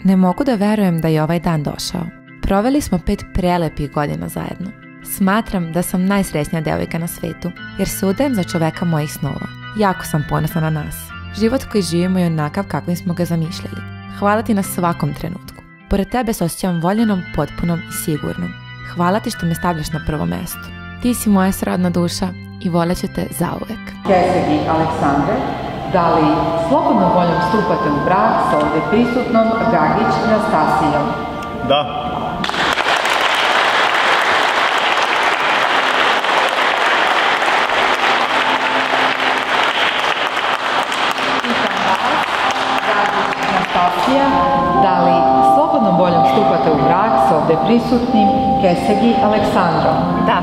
Ne mogu da verujem da je ovaj dan došao. Proveli smo 5 prelepih godina zajedno. Smatram da sam najsrećnija devojka na svetu, jer se udajem za čoveka mojih snova. Jako sam ponosna na nas. Život koji živimo je onakav kakvim smo ga zamišljali. Hvala ti na svakom trenutku. Pored tebe se osjećam voljenom, potpunom i sigurnom. Hvala ti što me stavljaš na prvo mesto. Ti si moja srodna duša i voleću te zauvek. Kesegi Aleksandre, da li slobodnom voljom stupate u brak sa ovdje prisutnom Gagić Nastasijom? Da. Da li slobodnom voljom stupate u brak s ovdje prisutnim Kesegi Aleksandrom? Da.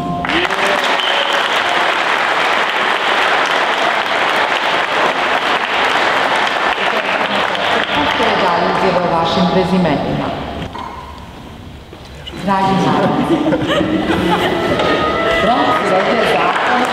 Kako je dalje izjava o vašim prezimenima? Dragi narod, Bronx uređuje zakon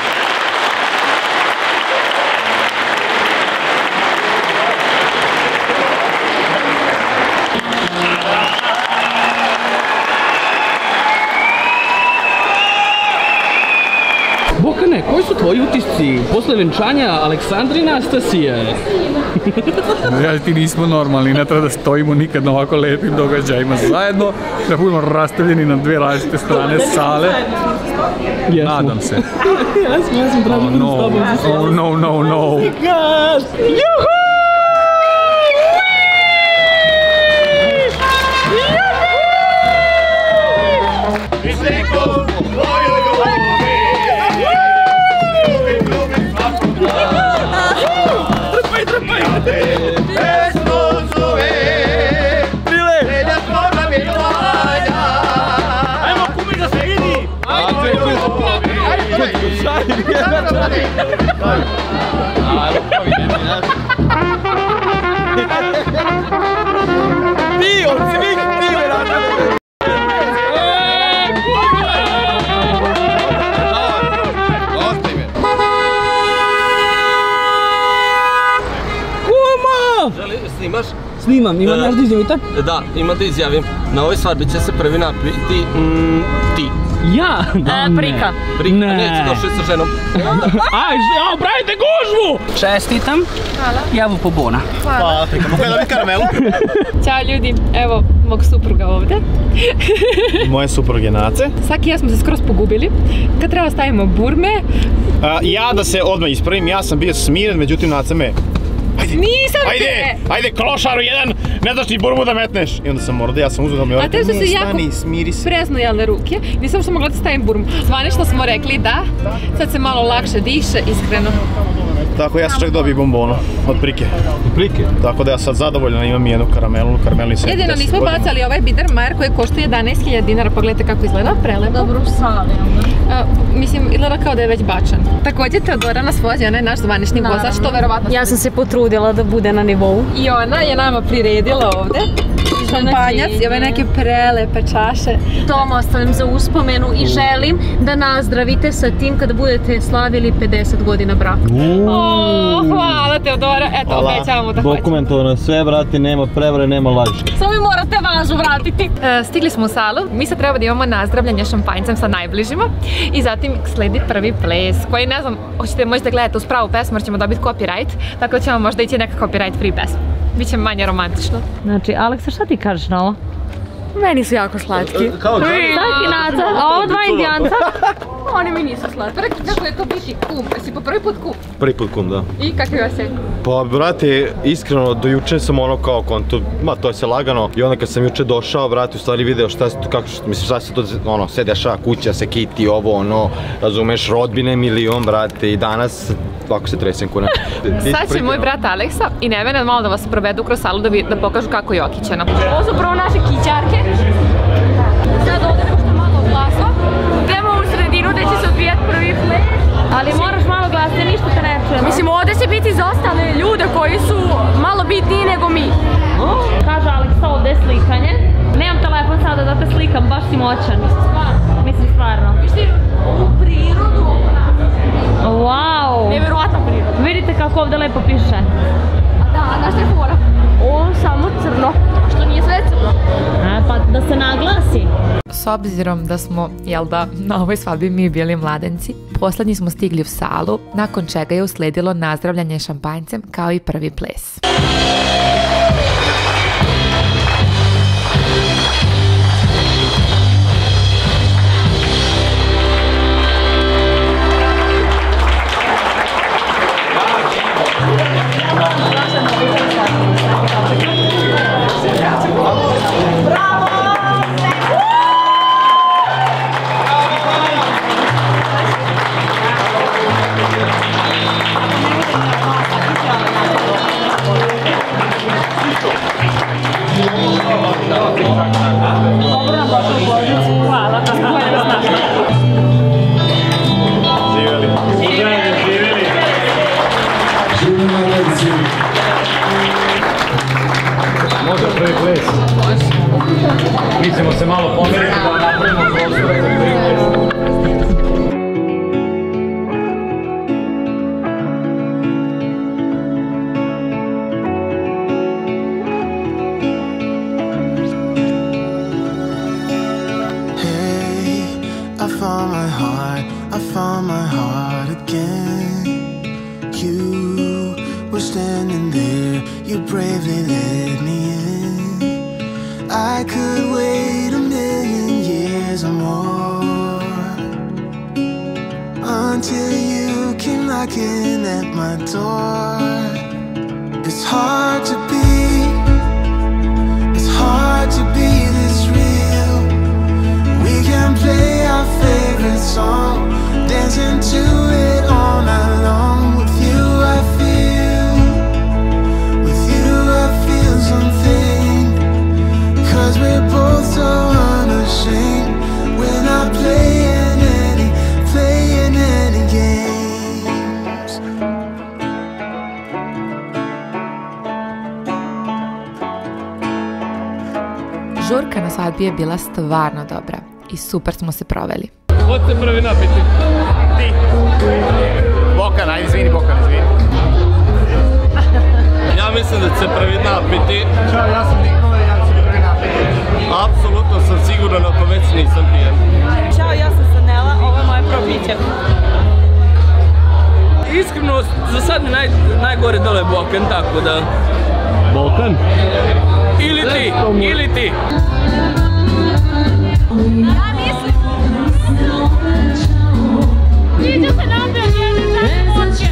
Bokane, koji su tvoji utisci posle venčanja Aleksandrina Nastasije? Ja ti nismo normalni, ne treba da stojimo nikad na ovako lepim događajima zajedno, da budemo rastavljeni na dve različite strane sale. Nadam se. Ja sam tražio da s tobom za sve. Oh no, no, no. Juhu! Snimaš? Snimam, ima naš da izjavite? Da, ima da izjavim. Na ovoj svadbi će se prvi napiti ti. Ja? Prika. Prika, neće došli sa ženom. Aj, pravite gužvu! Čestitam. Hvala. Javu po bona. Hvala, Prika. Mogu ja dobiti karamelu? Ćao ljudi, evo mog supruga ovdje. Moje supruge Nace. Saki i ja smo se skroz pogubili. Kad treba stavimo burme. Ja da se odmah ispravim, ja sam bio smiren, međutim Nace me... Nisam te! Ajde, klošaru jedan, ne daš ni burmu da metneš. I onda sam morao da ja sam uzeo da mi A te su se jako smiri se. preznojale ruke. Nisam što mogla da stavim burmu. Zvanično smo rekli da. Sad se malo lakše diše, iskreno. Tako ja sam čak dobio bombono od Prike. Od Prike? Tako da ja sad zadovoljan imam jednu karamelu, karamelni set. Jedino nismo bacali ovaj Biedermeier koji koštuje 11.000 dinara, pogledajte kako izgleda, prelepo. Dobro u sali, mislim, izgleda kao da je već bačan. Također Teodora nas vozi, ona je naš zvanični vozač, što verovatno... Ja sam se potrudila da bude na nivou. I ona je nama priredila ovdje. Šampanjac i ove neke prelepe čaše. To vam ostavim za uspomenu i želim da nazdravite sa tim kada budete slavili 50 godina braka. Hvala Teodora, eto obećavamo da hoćemo. Dokumentovano sve, brati, nema prevare, nema laži. Samo mi morate važu vratiti. Stigli smo u salu, mi sad treba da imamo nazdravljanje šampanjcem sa najbližima i zatim sledi prvi ples koji ne znam, hoćete možda gledati uz pravu pesmu jer ćemo dobiti copyright, tako da ćemo možda ići neka copyright free pesma. Biće manje romantično. Znači, Aleksa, šta ti kažeš na ovo? Meni su jako slatki. Kao Slatki Naca, a ovo dva indijanca? Oni mi nisu slatki. Kako je to biti kum? Jesi po prvi put kum? prvi put kum, da. I kakvi vas je? Pa, brate, iskreno, do juče sam ono kao kontu, ma to je se lagano. I onda kad sam juče došao, brate, u stvari video šta se, kako, mislim, šta se to, ono, sve dešava, kuća se kiti, ovo, ono, razumeš, rodbine milion, brate, i danas, ovako se tresem kuna. Sad će moj brat Aleksa i Nevena malo da vas provedu kroz salu da pokažu kako je okićeno. Ovo su prvo naše kićarke. Sad ovdje nešto malo glasno. Idemo u sredinu gdje će se odvijati prvi ples. Ali moraš malo glasnije, ništa te ne čujemo. Mislim, ovdje će biti za ostale ljude koji su malo bitniji nego mi. Kaže Aleksa, ovdje je slikanje. Nemam telefon sada da te slikam, baš si moćan. Mislim stvarno. Viš ovu prirodu oko nas. Wow. Nevjerovatna priroda. Vidite kako ovdje lepo piše. A da, znaš što je fora? Ovo samo crno. S obzirom da smo, na ovoj svadbi mi bili mladenci, poslednji smo stigli u salu, nakon čega je usledilo nazdravljanje šampanjcem kao i prvi ples. Može prvi ples? Mi ćemo se malo pomeriti da napravimo prostora za prvi ples. Žurka na svadbi je bila stvarno dobra i super smo se proveli. Ko se prvi napiti? Ti. Bokan, ajde izvini, Bokan, izvini. Ja mislim da će se prvi napiti. Ćao, ja sam Nikola i ja ću se prvi napiti. Apsolutno sam siguran ako već nisam pijen. Ćao, ja sam Sanela, ovo je moje prvo piće. Iskreno, za sad mi najgore dole je Bokan, tako da... Bokan? Ili ti! Ja mislim... Iđe se napio njeni za počke.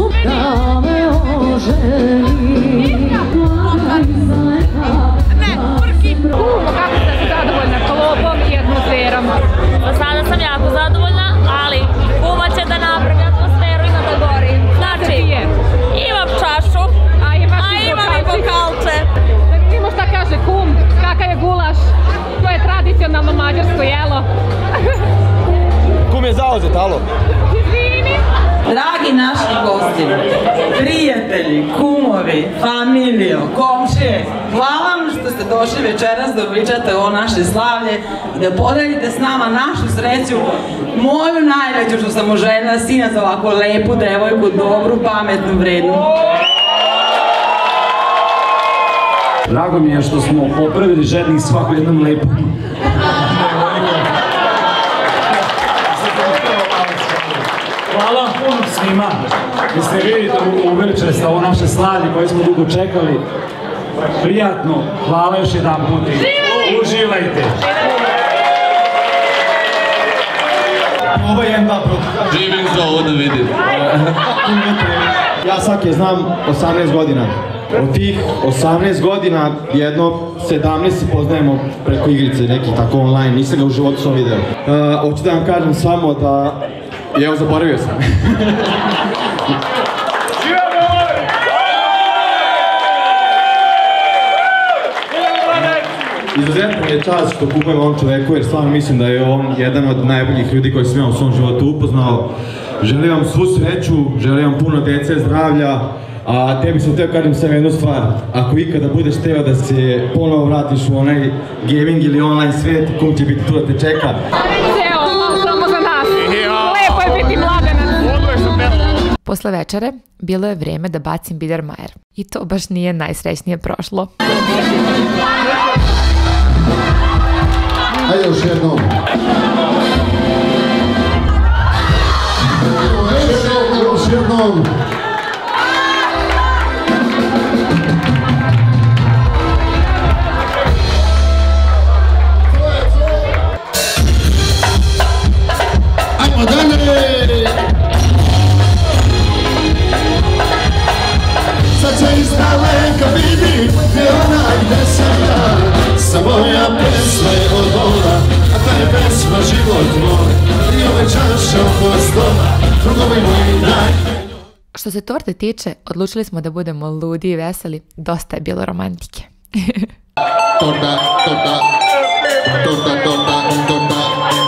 Ne, prki! Kako ste zadovoljna klopom i atmosferom? Za sada sam jako zadovoljna, ali kuma će da napravi atmosferu i da gori. Znači, imam čašu, a imam i bokalče. Da vidimo šta kaže kum, kakav je gulaš. To je tradicionalno mađarsko jelo. Kum je zauzet, alo? Izvini. Dragi naši gosti, prijatelji, kumovi, familijo, komšije, hvala vam što ste došli večeras da pričate o naše slavlje i da podelite s nama našu sreću, moju najveću što sam uželjela sina za ovako lepu devojku, dobru, pametnu, vrednu. Drago mi je što smo popravili žednih svaku jednom lepom. Hvala puno svima. Vi ste vidite u večeras ovo naše slavlje koje smo dugo čekali. Prijatno. Hvala još jedan put. Uživajte. Ovo je jedan protiv. Živim za ovo da vidim. Ja Sake znam 18 godina. Od tih 18 godina jedno 17 se poznajemo preko igrice, neki tako online, nisam ga u životu sam video. Hoću da vam kažem samo da... Evo, zaboravio sam. Izuzetno mi je čast što kupujem ovom čoveku jer stvarno mislim da je on jedan od najboljih ljudi koji sam ja u svom životu upoznao. Želim vam svu sreću, želim vam puno dece, zdravlja, a tebi sam teo kažem sam jednu stvar. Ako ikada budeš teo da se ponovo vratiš u onaj gaming ili online svijet, kum će biti tu da te čeka. Samo za nas. Lepo je biti mladenac. Posle večere bilo je vrijeme da bacim Biedermeier i to baš nije najsrećnije prošlo. Ajde još jednom. Još jednom. Ajmo dalje. Sad se iz daleka vidi gdje ona gdje sam ja. Samo moja pesma je od ona, a ta je pesma život moj. I ove čaše oko stola, drugovi moji daj. Što se torte tiče, odlučili smo da budemo ludi i veseli, dosta je bilo romantike. Torta, torta, torta, torta, torta.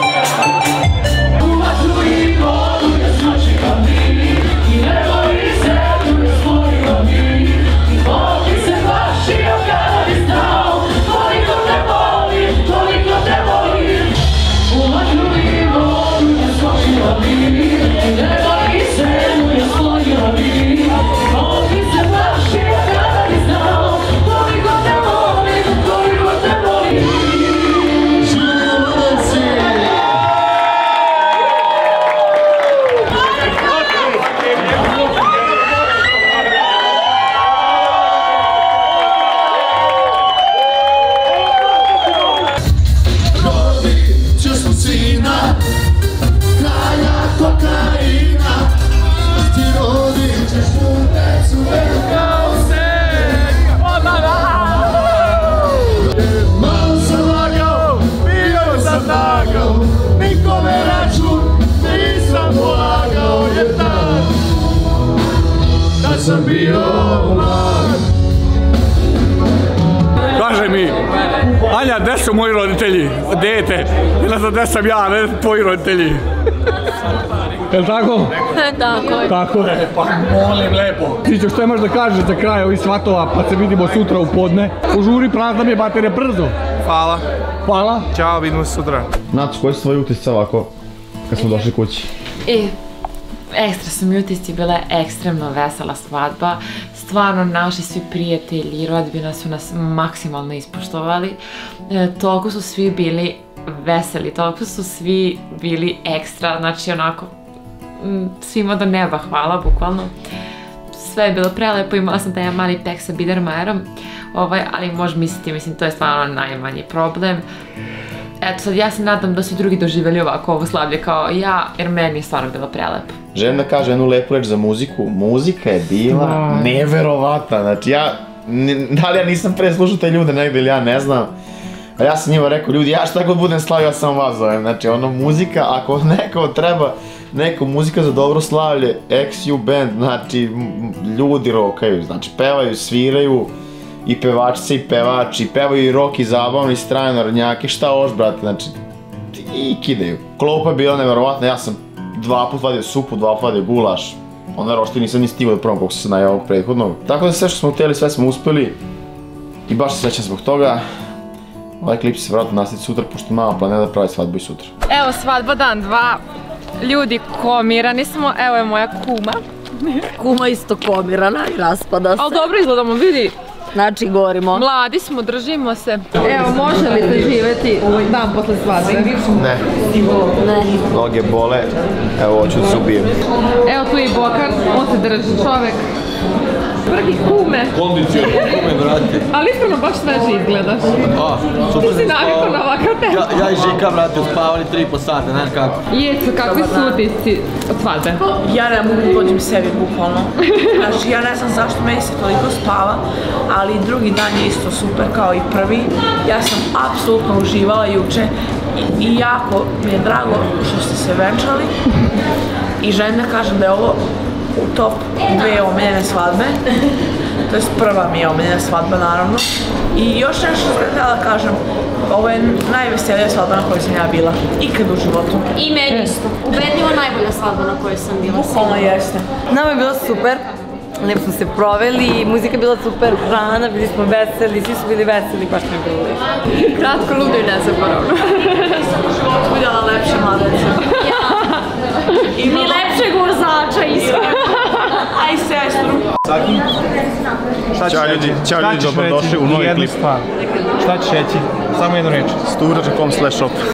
Kaže mi, Anja, gde su moji roditelji? Dete, ne znam gde sam ja, ne tvoji roditelji. Jel' tako? Tako je. Tako je, pa molim lepo. Tićo, što imaš da kažeš za kraj ovih svatova, pa se vidimo sutra u podne? Požuri, prazna mi je baterija brzo. Hvala. Hvala. Ćao, vidimo se sutra. Naci, koji su tvoji utisci ovako, kad smo došli kući? Ekstra su mi utisci, bila je ekstremno vesela svadba. Stvarno, naši svi prijatelji i rodbina su nas maksimalno ispoštovali. Toliko su svi bili veseli, toliko su svi bili ekstra, znači onako, svima do neba hvala, bukvalno. Sve je bilo prelepo, imala sam taj mali pek sa Biedermajerom, ali možeš misliti, mislim, to je stvarno najmanji problem. Eto, sad ja se nadam da su drugi doživjeli ovako ovo slavlje kao ja, jer meni je stvarno bilo prelepo. Želim da kažem jednu lepu reč za muziku. Muzika je bila neverovatna, znači da li ja nisam pre slušao te ljude negdje ili ja ne znam. A ja sam njima rekao, ljudi, ja šta god budem slavio, ja sam vas zovem. Znači, muzika, ako neko treba, neka muzika za dobro slavlje, XU band, znači, ljudi rokaju, znači, pevaju, sviraju, i pevačice i pevači, pevaju i rock i zabavno i strane narodnjake, šta hoš, brate, znači, i kidaju. Klopa je bila neverovatna, ja sam 2 put vadio supu, 2 put vadio gulaš, onda rošti nisam ni stigao da probam koliko sam se najavio ovog prethodnog. Tako da sve što smo htjeli, sve smo uspjeli i baš se srećam zbog toga. Ovaj klip će se vratno nastaviti sutra, pošto mama planira da pravi svadbu i sutra. Evo svadba dan 2, ljudi komirani smo, evo je moja kuma. Kuma isto komirana i raspada se. Ali dobro izgledamo, vidi. Znači, govorimo. Mladi smo, držimo se. Evo, može li se živjeti dan posle svadbe? Ne. Noge bole, evo hoću da se ubijem. Evo tu je i Bokan, on se drži, čovek. Brgi kume. Kondicioni kume, brate. Ali iskreno baš sveže izgledaš. Super ti si navikao na ovakav tempo. Ja i Žika, brate, uspavali 3,5 sata, znaš kako. Jeco, kakvi su utisci od svadbe? Ja ne mogu da dođem sebi, bukvalno. Znači, ja ne znam zašto meni se toliko spava, ali drugi dan je isto super kao i prvi. Ja sam apsolutno uživala juče i jako mi je drago što ste se venčali. I želim da kažem da je ovo u top 2 omiljene svadbe, to je prva mi je omiljena svadba naravno. I još nešto što htjela da kažem, ovo je najveselija svadba na kojoj sam ja bila, ikad u životu. I meni isto, ubedljivo najbolja svadba na kojoj sam bila. Bukvalno jeste. Nama je bilo super, lijepo smo se proveli, muzika je bila super, hrana, bili smo veseli, svi su bili veseli, baš mi je bilo lijepo. Kratko, ludo i nezaboravno. Nisam u životu vidjela lepše mladence. Ni lepšeg vozača iskreno. Aj sestru. Ćao ljudi, dobrodošli u novi klip. Šta ćeš reći? Samo jednu reč. Sturađa.com/shop